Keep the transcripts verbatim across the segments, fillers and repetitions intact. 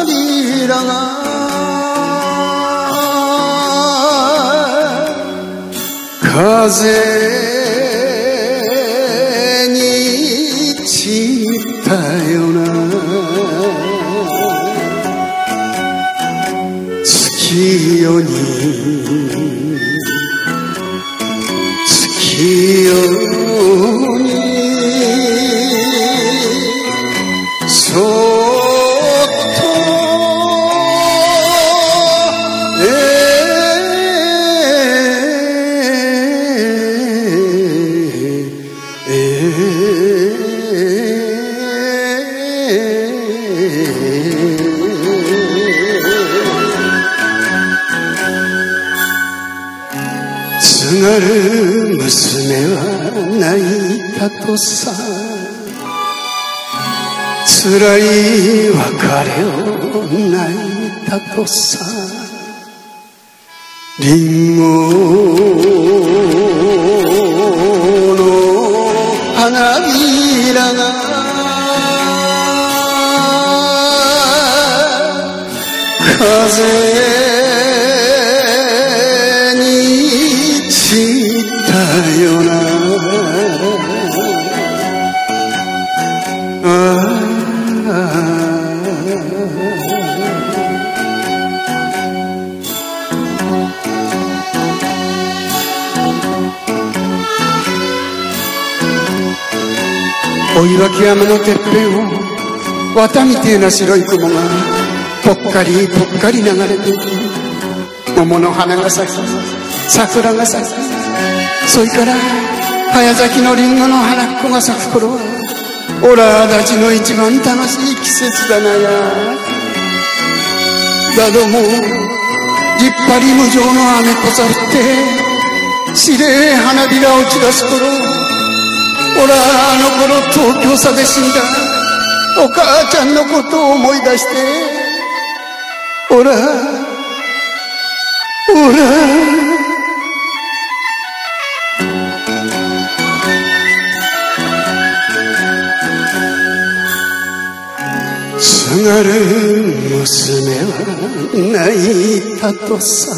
びらが風に散ったような月夜に月夜にそっとええ津軽娘は泣いたとさ辛い別れを泣いたとさリンゴの花びらが風に散ったような追分山のてっぺんを綿みてえな白い雲がぽっかりぽっかり流れていく桃の花が咲き桜が咲きそれから早咲きのリンゴの花っこが咲く頃はオラたちの一番楽しい季節だなやだども立派り無情の雨こさって白い花びらを散らす頃オラあの頃東京さで死んだお母ちゃんのことを思い出してオラオラ津軽娘は泣いたとさ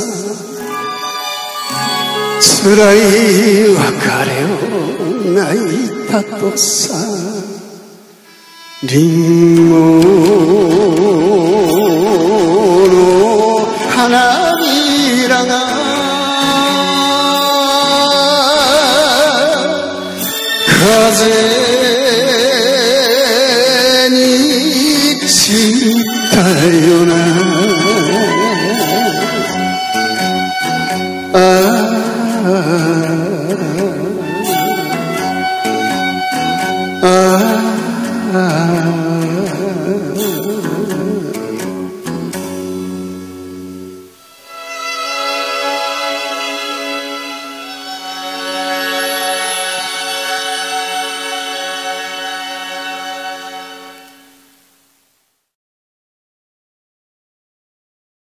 辛い別れを泣いたとさリンゴの花びらが風に散ったような